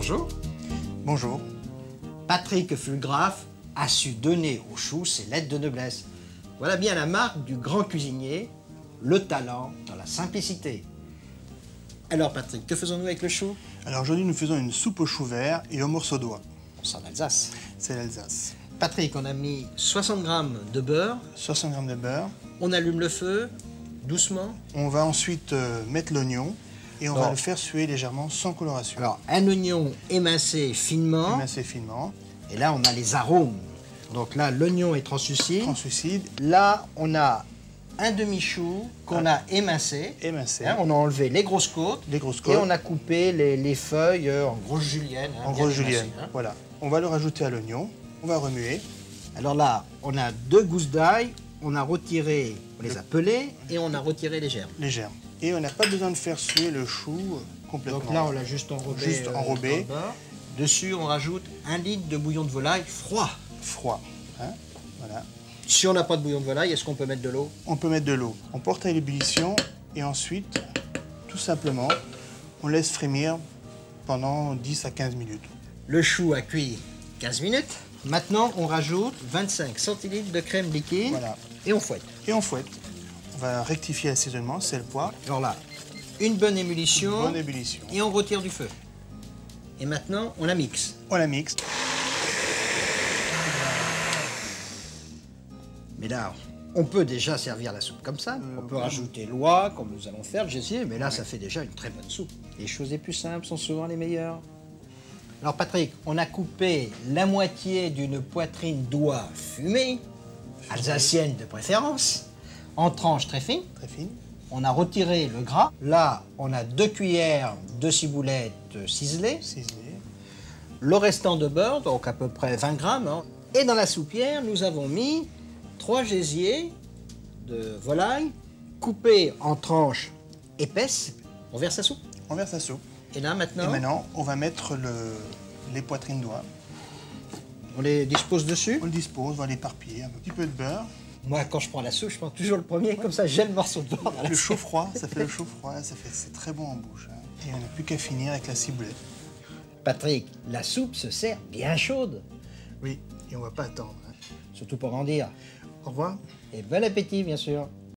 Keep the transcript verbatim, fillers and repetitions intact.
Bonjour. Bonjour. Patrick Fulgraf a su donner aux choux ses lettres de noblesse. Voilà bien la marque du grand cuisinier, le talent dans la simplicité. Alors Patrick, que faisons-nous avec le chou? Alors aujourd'hui, nous faisons une soupe aux choux verts et aux morceaux d'oie. C'est en Alsace. C'est l'Alsace. Patrick, on a mis soixante grammes de beurre. soixante grammes de beurre. On allume le feu, doucement. On va ensuite euh, mettre l'oignon et on Bon. va le faire suer légèrement sans coloration. Alors, un oignon émincé finement. Émincé finement. Et là, on a les arômes. Donc là, l'oignon est translucide. Translucide. Là, on a un demi-chou qu'on a émincé. Émincé. Hein, on a enlevé les grosses côtes. Les grosses Et côtes. on a coupé les, les feuilles euh, en grosses juliennes. hein, En bien grosse émincées, julienne. hein. Voilà. On va le rajouter à l'oignon. On va remuer. Alors là, on a deux gousses d'ail. On a retiré, on les a pelées et on a retiré les germes. Les germes. Et on n'a pas besoin de faire suer le chou complètement. Donc là, on l'a juste enrobé. Juste euh, enrobé. dans le beurre. Dessus, on rajoute un litre de bouillon de volaille froid. Froid. Hein, voilà. Si on n'a pas de bouillon de volaille, est-ce qu'on peut mettre de l'eau? On peut mettre de l'eau. On porte à l'ébullition et ensuite, tout simplement, on laisse frémir pendant dix à quinze minutes. Le chou a cuit quinze minutes. Maintenant, on rajoute vingt-cinq centilitres de crème liquide Voilà. et on fouette. Et on fouette. On va rectifier l'assaisonnement, sel, poivre. Alors là, une bonne ébullition Bonne ébullition. et on retire du feu. Et maintenant, on la mixe. On la mixe. Mais là, on peut déjà servir la soupe comme ça. On peut rajouter l'oie, comme nous allons faire, le gésier, mais là, ça fait déjà une très bonne soupe. Les choses les plus simples sont souvent les meilleures. Alors Patrick, on a coupé la moitié d'une poitrine d'oie fumée, alsacienne de préférence, en tranches très fines. Très fine. On a retiré le gras. Là, on a deux cuillères de ciboulette ciselée. Ciselé. Le restant de beurre, donc à peu près vingt grammes. hein. Et dans la soupière, nous avons mis trois gésiers de volaille coupés en tranches épaisses. On verse la soupe. On verse la soupe. Et là, maintenant, Et maintenant, on va mettre le, les poitrines d'oie. on les dispose dessus. On le dispose, on va l'éparpiller. Un petit peu de beurre. Moi, quand je prends la soupe, je prends toujours le premier, comme ça, j'ai le morceau de beurre dans Le la chaud froid, ça fait le chaud froid, ça fait, c'est très bon en bouche. hein. Et on n'a plus qu'à finir avec la ciboulette. Patrick, la soupe se sert bien chaude. Oui, et on va pas attendre. hein. Surtout pour en dire. Au revoir. Et bon appétit, bien sûr.